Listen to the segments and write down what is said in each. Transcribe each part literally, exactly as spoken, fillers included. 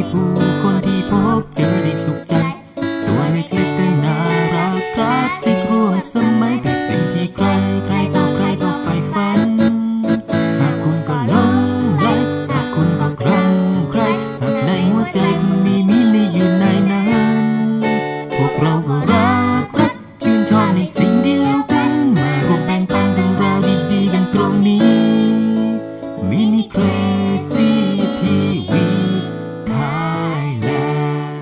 ผู้คนที่พบเจอได้สุขใจตัวเล็กๆแต่น่ารักคลาสสิกร่วมสมัยเป็นสิ่งที่ใครใครต่อใครก็ใฝ่ฝันหากคุณก็หลงไหลหากคุณก็ครั่งใครหากในหัวใจคุณมีมินิอยู่ในนั้นพวกเราก็รักรักชื่นชอบในสิ่งเดียวกันมารวมแบ่งปันเรื่องราวดีๆกันตรงนี้มินิเครซี่ทีวีไทยแลนด์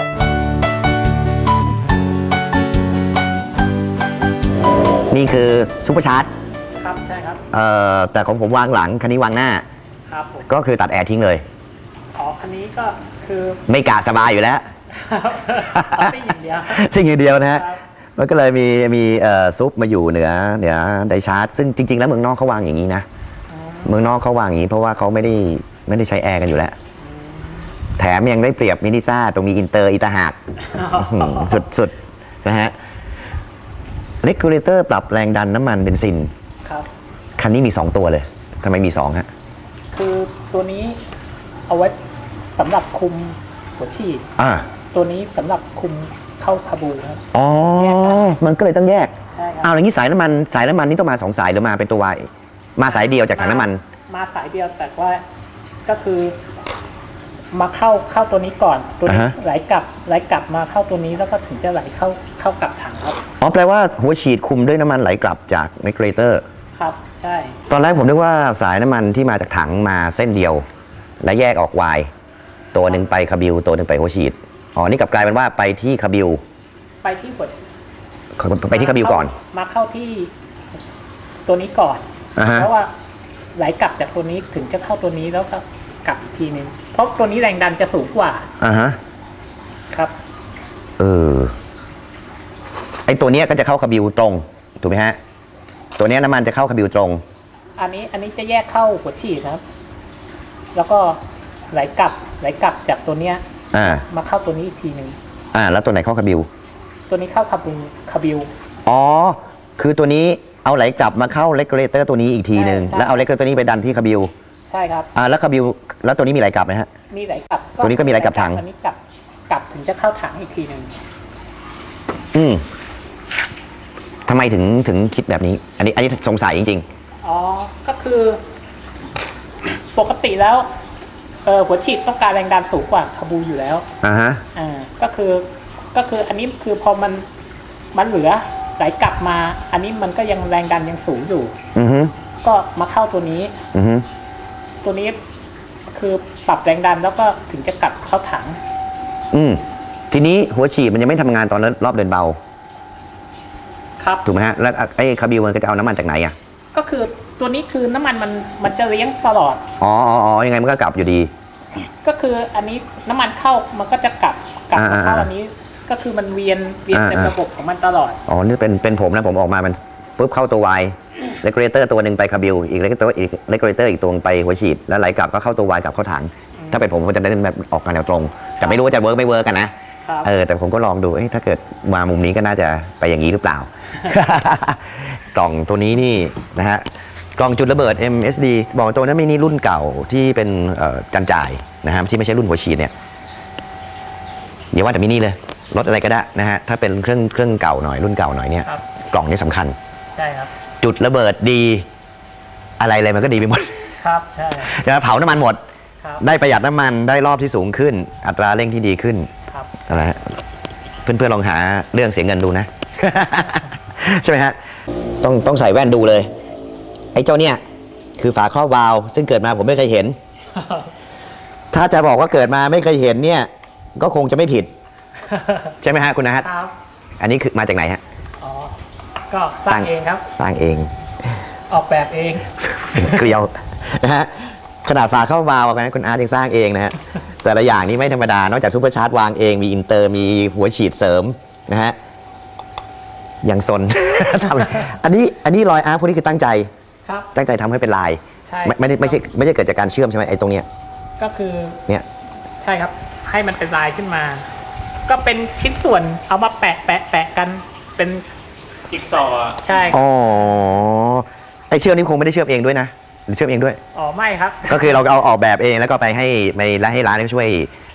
นี่คือซุปเปอร์ชาร์จครับใช่ครับเอ่อแต่ของผมวางหลังคันนี้วางหน้าครับผมก็คือตัดแอร์ทิ้งเลยอ๋อคันนี้ก็คือไม่กาดสบายอยู่แล้วสิ่งอย่างเดียวสิ่งอย่างเดียวนะฮะมันก็เลยมีมีเอ่อซุปมาอยู่เหนือเหนือไดชาร์จซึ่งจริงๆแล้วเมืองนอกเขาวางอย่างนี้นะเมืองนอกเขาวางอย่างนี้เพราะว่าเขาไม่ได้ไม่ได้ใช้แอร์กันอยู่แล้วแถมยังได้เปรียบมินิซ่าตรงมีอินเตอร์อีตาหากสุดๆนะฮะเลกูเลเตอร์ปรับแรงดันน้ำมันเบนซินครับคันนี้มีสองตัวเลยทำไมมีสองฮะคือตัวนี้เอาไว้สำหรับคุมหัวฉีดอ่าตัวนี้สำหรับคุมเข้าคาบูครับอ๋อมันก็เลยต้องแยกใช่ครับเอาอย่างนี้สายน้ำมันสายน้ำมันนี่ต้องมาสองสายหรือมาเป็นตัววายมาสายเดียวจากถังน้ำมันมาสายเดียวแต่ว่าก็คือมาเข้าเข้าตัวนี้ก่อนตัวนี้ไหลกลับไหลกลับมาเข้าตัวนี้แล้วก็ถึงจะไหลเข้าเข้ากลับถังครับอ๋อแปลว่าหัวฉีดคุมด้วยน้ำมันไหลกลับจากเรกูเลเตอร์ครับใช่ตอนแรกผมนึกว่าสายน้ำมันที่มาจากถังมาเส้นเดียวและแยกออกวายตัวหนึ่งไปคาบิลตัวหนึ่งไปหัวฉีดอ๋อนี่กลับกลายเป็นว่าไปที่คาบิลไปที่หัวไปที่คาบิลก่อนมาเข้าที่ตัวนี้ก่อนเพราะว่าไหลกลับจากตัวนี้ถึงจะเข้าตัวนี้แล้วก็กลับทีนึงเพราะตัวนี้แรงดันจะสูงกว่าอ่าฮะครับเออไอตัวนี้ก็จะเข้าคาบิลตรงถูกไหมฮะตัวนี้น้ำมันจะเข้าคาบิลตรงอันนี้อันนี้จะแยกเข้าหัวฉีดครับแล้วก็ไหลกลับไหลกลับจากตัวเนี้ยอ่ามาเข้าตัวนี้อีกทีนึงอ่าแล้วตัวไหนเข้าคาบิลตัวนี้เข้าคาบิลคาบิลอ๋อคือตัวนี้เอาไหลกลับมาเข้าเรกูเลเตอร์ตัวนี้อีกทีนึงแล้วเอาเรกูเลเตอร์นี้ไปดันที่คาบิลใช่ครับอ่าแล้วคาบิลแล้วตัวนี้มีไหลกลับไหมฮะมีไหลกลับตัวนี้ก็มีไหลกลับถังอันนี้กลับกลับถึงจะเข้าถังอีกทีนึงอืมทำไมถึงถึงคิดแบบนี้อันนี้อันนี้สงสัยจริงๆอ๋อก็คือปกติแล้วเออหัวฉีดต้องการแรงดันสูงกว่าคาบูอยู่แล้วอ่าฮะอ่าก็คือก็คืออันนี้คือพอมันมันเหลือไหลกลับมาอันนี้มันก็ยังแรงดันยังสูงอยู่อือฮึก็มาเข้าตัวนี้อือฮึตัวนี้คือปรับแรงดันแล้วก็ถึงจะกลับเข้าถังอืมทีนี้หัวฉีดมันยังไม่ทำงานตอนรอบเดินเบาครับถูกไหมฮะแล้วไอ้คาบิลมันก็จะเอาน้ำมันจากไหนอ่ะก็คือตัวนี้คือน้ำมันมันมันจะเลี้ยงตลอดอ๋ออ๋อยังไงมันก็กลับอยู่ดีก็คืออันนี้น้ำมันเข้ามันก็จะกลับกลับมาเข้าอันนี้ก็คือมันเวียนเวียนในระบบของมันตลอดอ๋อนี่เป็นเป็นผมนะผมออกมามันปุ๊บเข้าตัววายเรกูเลเตอร์ตัวหนึ่งไปคาบิลอีกเรกูเลเตอร์อีกเรกูเลเตอร์อีกตัวไปหัวฉีดแล้วไหลกลับก็เข้าตัววายกลับเข้าถังถ้าเป็นผมผมจะได้แบบออกมาแนวตรงแต่ไม่รู้ว่าจะเวิร์กไม่เวิร์กกันนะเออแต่ผมก็ลองดูถ้าเกิดมามุมนี้ก็น่าจะไปอย่างนี้หรือเปล่า กล่องตัวนี้นี่นะฮะกล่องจุดระเบิด เอ็ม เอส ดี บอกตัวนั้นมินิรุ่นเก่าที่เป็นจานจ่ายนะฮะที่ไม่ใช่รุ่นหัวฉีดเนี่ยอย่าว่าแต่มินิเลยรถอะไรก็ได้นะฮะถ้าเป็นเครื่องเครื่องเก่าหน่อยรุ่นเก่าหน่อยเนี่ยกล่องนี้สำคัญใช่ครับจุดระเบิดดีอะไรอะไรมันก็ดีไปหมดครับใช่จะเผาน้ำมันหมดได้ประหยัดน้ำมันได้รอบที่สูงขึ้นอัตราเร่งที่ดีขึ้นอะไรฮะเพื่อนๆลองหาเรื่องเสียเงินดูนะ ใช่ไหมฮะต้องต้องใส่แว่นดูเลยไอ้เจ้าเนี่ยคือฝาครอบวาล์วซึ่งเกิดมาผมไม่เคยเห็น ถ้าจะบอกว่าเกิดมาไม่เคยเห็นเนี่ยก็คงจะไม่ผิด ใช่ไหมฮะคุณนะฮะอันนี้คือมาจากไหนฮะอ๋อก็สร้างเองครับสร้างเองออกแบบเองเกลียวนะฮะขนาดฝาเข้าวาล์วนะคุณอาร์ตยังสร้างเองนะฮะแต่ละอย่างนี้ไม่ธรรมดานอกจากซุปเปอร์ชาร์จวางเองมีอินเตอร์มีหัวฉีดเสริมนะฮะอย่างซนทำอันนี้อันนี้รอยอาร์ตพวกนี้คือตั้งใจครับตั้งใจทำให้เป็นลายใช่ไม่ได้ไม่ใช่ไม่ใช่เกิดจากการเชื่อมใช่ไหมไอ้ตรงเนี้ยก็คือเนี่ยใช่ครับให้มันเป็นลายขึ้นมาก็เป็นชิ้นส่วนเอามาแปะแปะแปะกันเป็นจิ๊กซอว์ใช่อ๋อไอ้เชื่อมนี้คงไม่ได้เชื่อมเองด้วยนะหรือเชื่อมเองด้วยอ๋อไม่ครับก็คือเราเอาออกแบบเองแล้วก็ไปให้ไปให้ร้านช่วย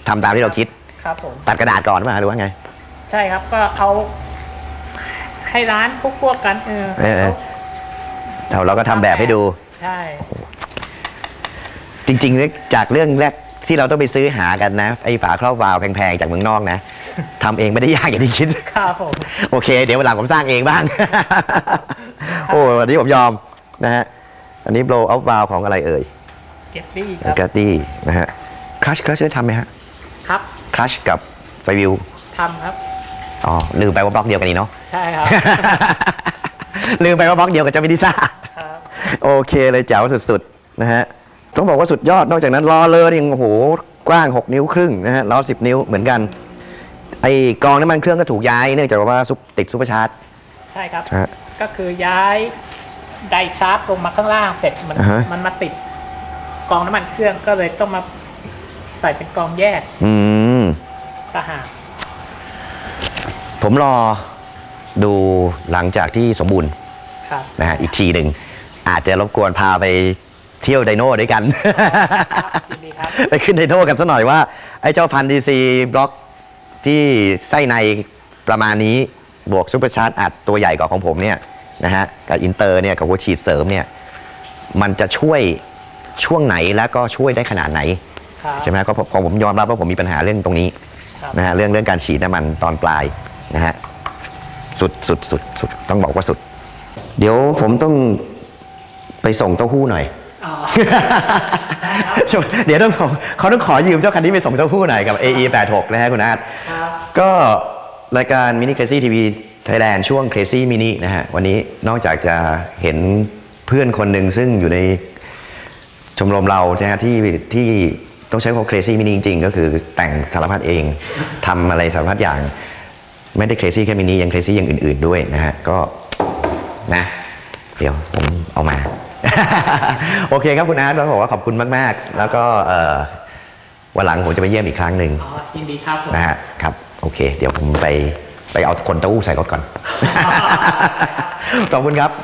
ทำตามที่เราคิดครับผมตัดกระดาษก่อนหรือเปล่าหรือว่าไงใช่ครับก็เอาให้ร้านพวกพวกกันเออเออ เราเราก็ทำแบบให้ดูใช่จริงๆเนี่ยจากเรื่องแรกที่เราต้องไปซื้อหากันนะไอ้ฝาครอบวาล์วแพงๆจากเมืองนอกนะทำเองไม่ได้ยากอย่างที่คิดครับผมโอเค เดี๋ยววันหลังผมสร้างเองบ้าง โอ้วันนี้ผมยอมนะฮะอันนี้ blow out valve ของอะไรเอ่ยเก็ตตี้ครับกาตี้นะฮะคลัชคลัชได้ทำไหมฮะครับคลัชกับไฟวิวทำครับอ๋อลืมไปว่าบล็อกเดียวกันนี่เนาะใช่ครับลืมไปว่าบล็อกเดียวกับเจ้ามินิซ่าครับโอเคเลยแจ๋วสุดๆนะฮะต้องบอกว่าสุดยอดนอกจากนั้นล้อเลอยังโอ้โหกว้างหกนิ้วครึ่งนะฮะล้อสิบนิ้วเหมือนกันไอ้กรองน้ำมันเครื่องก็ถูกย้ายเนื่องจากว่าซุปติดซุปเปอร์ชาร์จใช่ครับฮะก็คือย้ายไดชาร์จลงมาข้างล่างเสร็จมันอ่าฮะมันมาติดกรองน้ำมันเครื่องก็เลยต้องมาใส่เป็นกรองแยกอืมต่างหากผมรอดูหลังจากที่สมบูรณ์ครับนะฮะอีกทีหนึ่งอาจจะรบกวนพาไปเที่ยวไดโน่ด้วยกันครับยินดีครับไปขึ้นไดโน่กันสักหน่อยว่า ไอ้เจ้าพันดีซีบล็อกที่ไส้ในประมาณนี้บวกซูเปอร์ชาร์จอัดตัวใหญ่กว่าของผมเนี่ยนะฮะกับอินเตอร์เนี่ยกับหัวฉีดเสริมเนี่ยมันจะช่วยช่วงไหนแล้วก็ช่วยได้ขนาดไหนครับใช่ไหมก็พอผมยอมรับว่าผมมีปัญหาเรื่องตรงนี้ครับนะฮะเรื่องเรื่องการฉีดน้ำมันตอนปลายนะฮะสุดสุดสุดสุดต้องบอกว่าสุด เดี๋ยวผมต้องไปส่งเต้าหู้หน่อยอ๋อเดี๋ยวต้องขอเขาต้องขอยืมเจ้าคันนี้ไปส่งเต้าหู้หน่อยกับ เอ อี แปดหก นะฮะคุณอาร์ตครับก็รายการ Mini Crazy ที วี Thailand ช่วง Crazy Mini นะฮะวันนี้นอกจากจะเห็นเพื่อนคนหนึ่งซึ่งอยู่ในชมรมเรานะฮะที่ที่ต้องใช้คำว่า Crazy Mini จริงๆ ก็คือแต่งสารพัดเองทำอะไรสารพัดอย่าง ไม่ได้ Crazy แค่ Mini ยัง Crazy อย่างอื่นๆด้วยนะฮะก็นะเดี๋ยวผมเอามา โอเคครับคุณอาร์ตเราบอกว่าขอบคุณมากๆ แล้วก็เอ่อวันหลังผมจะไปเยี่ยมอีกครั้งหนึ่งอ๋อยินดีครับผมนะฮะครับโอเค เดี๋ยวผมไปไปเอาคนเต้าหู้ใส่รถก่อน ขอบคุณครับ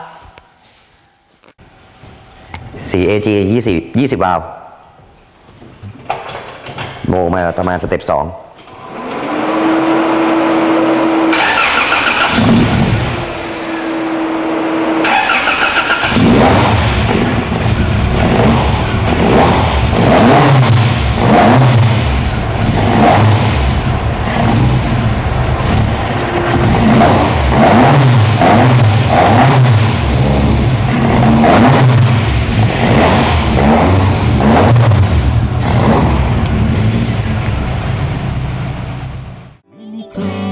สี่ เอ จี ยี่สิบ ยี่สิบวาล์วโมมาประมาณสเต็ปสอง Mini Crazy